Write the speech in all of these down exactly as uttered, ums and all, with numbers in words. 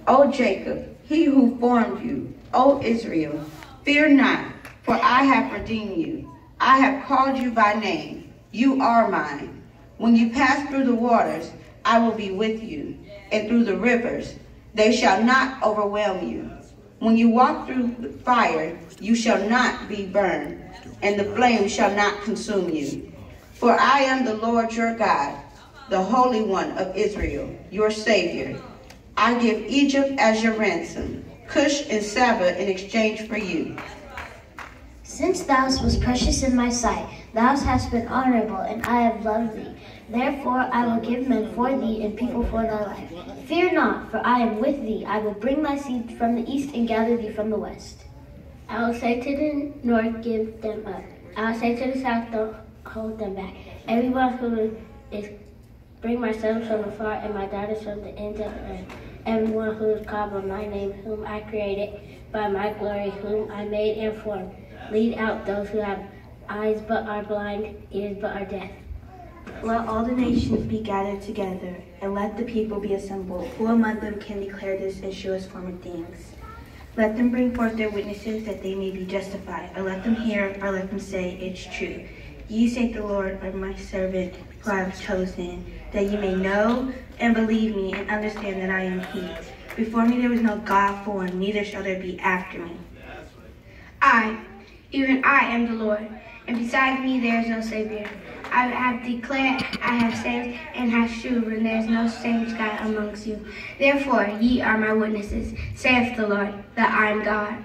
O Jacob, he who formed you, O Israel, fear not, for I have redeemed you. I have called you by name. You are mine. When you pass through the waters, I will be with you, and through the rivers, they shall not overwhelm you. When you walk through the fire, you shall not be burned, and the flame shall not consume you. For I am the Lord your God, the Holy One of Israel, your Savior. I give Egypt as your ransom, Cush and Saba in exchange for you. Since thou wast precious in my sight, thou hast been honorable, and I have loved thee. Therefore I will give men for thee and people for thy life. Fear not, for I am with thee. I will bring thy seed from the east and gather thee from the west. I will say to the north, give them up. I will say to the south, don't hold them back. Everyone who is bring my sons from afar and my daughters from the ends of the earth. Everyone who is called by my name, whom I created, by my glory, whom I made and formed. Lead out those who have eyes but are blind, ears but are deaf. Let all the nations be gathered together, and let the people be assembled. Who among them can declare this and show us former things? Let them bring forth their witnesses, that they may be justified, or let them hear, or let them say, it's true. Ye say the Lord are my servant, who I have chosen, that ye may know and believe me, and understand that I am he. Before me there was no God formed, neither shall there be after me. I, even I am the Lord, and besides me there is no Savior. I have declared, I have saved, and have shewed when there is no strange God amongst you. Therefore ye are my witnesses, saith the Lord, that I am God.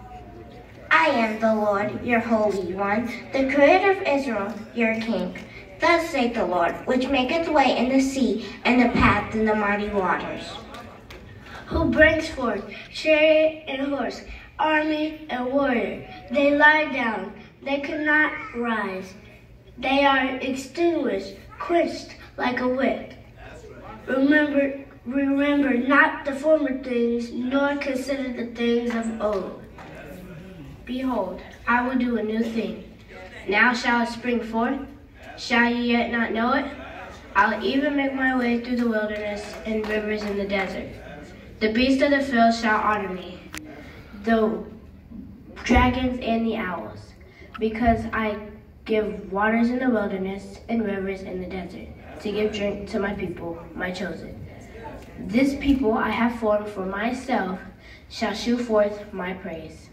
I am the Lord, your Holy One, the Creator of Israel, your King. Thus saith the Lord, which maketh way in the sea, and the path in the mighty waters. Who brings forth chariot and horse, army and warrior. They lie down, they cannot rise. They are extinguished, quenched like a wick. Remember, remember not the former things, nor consider the things of old. Behold, I will do a new thing. Now shall it spring forth? Shall ye yet not know it? I'll even make my way through the wilderness and rivers in the desert. The beasts of the field shall honor me, the dragons and the owls, because I give waters in the wilderness and rivers in the desert, to give drink to my people, my chosen. This people I have formed for myself shall shew forth my praise.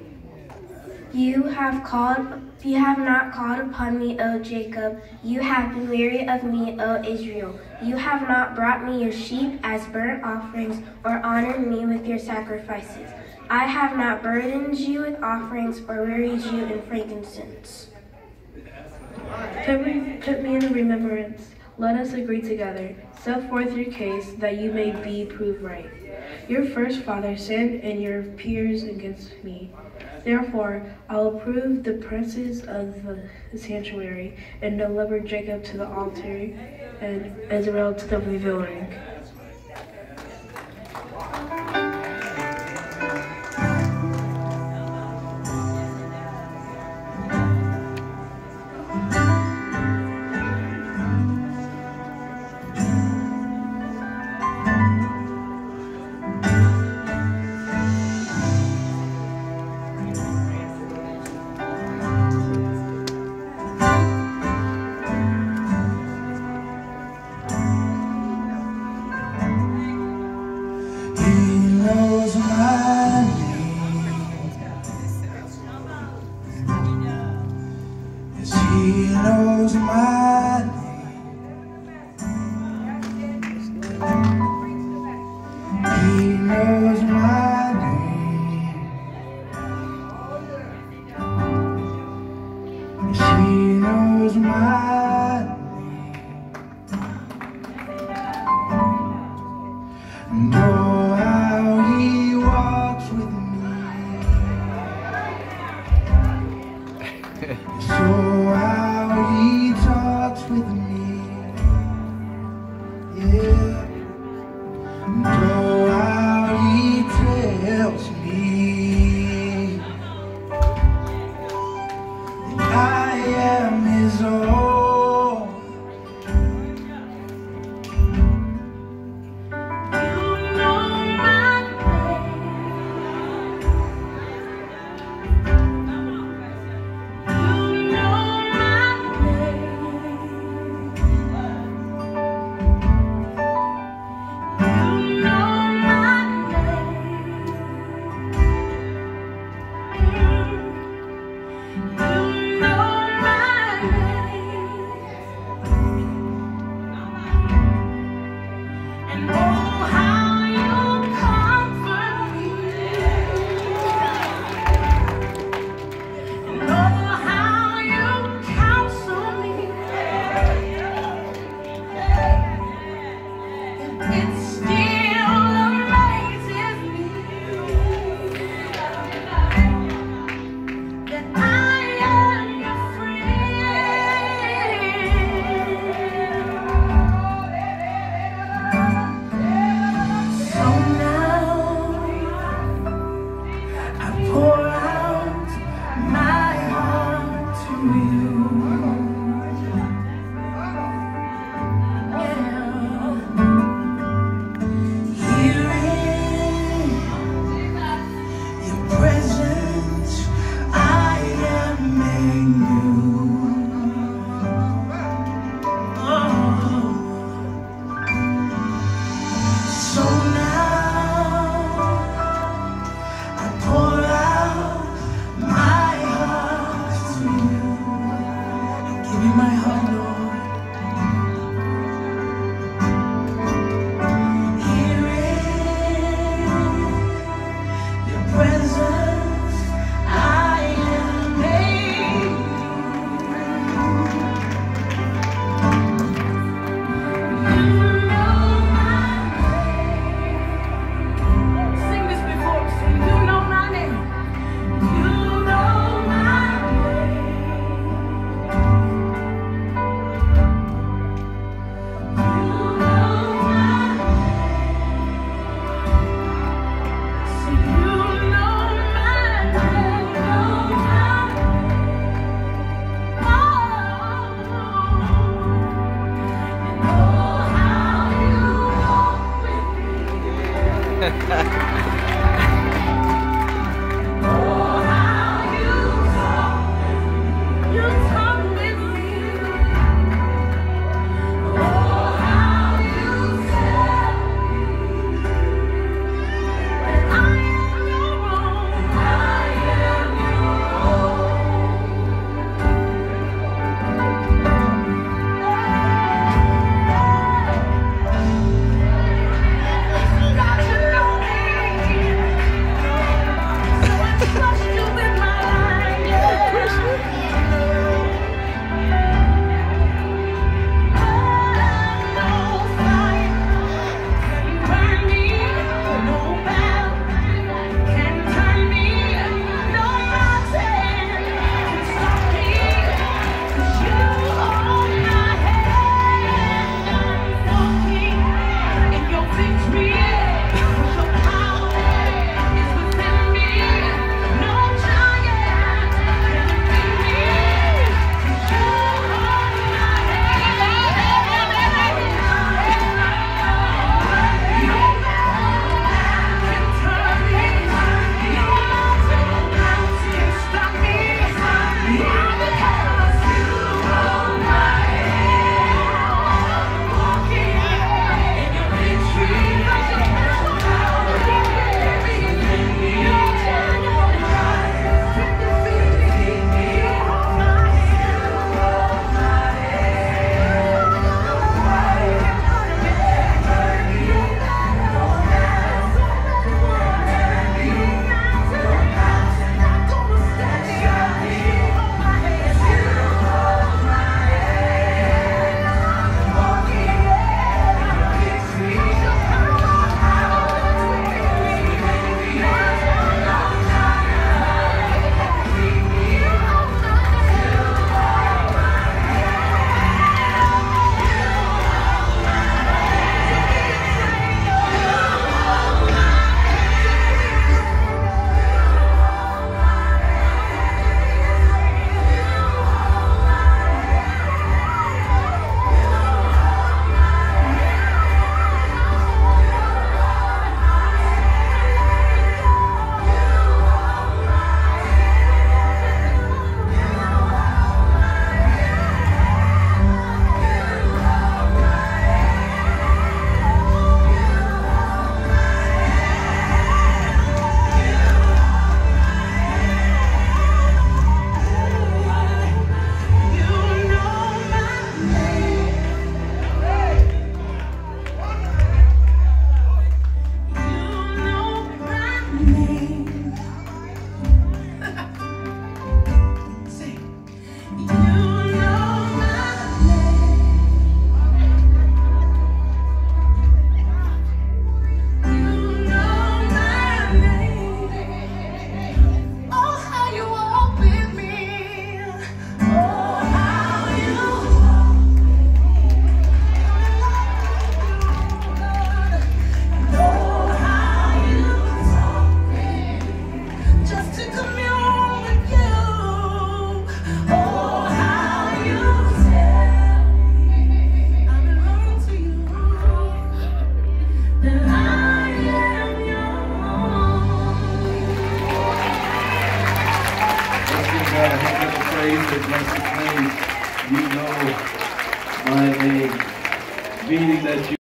You have called, you have not called upon me, O Jacob. You have been weary of me, O Israel. You have not brought me your sheep as burnt offerings, or honored me with your sacrifices. I have not burdened you with offerings, or wearied you in frankincense. Put me, put me in remembrance. Let us agree together. Set forth your case, that you may be proved right. Your first father sinned, and your peers against me. Therefore, I will approve the princes of the sanctuary, and deliver Jacob to the altar, and Israel to the revealing. You know You know my name, meaning that you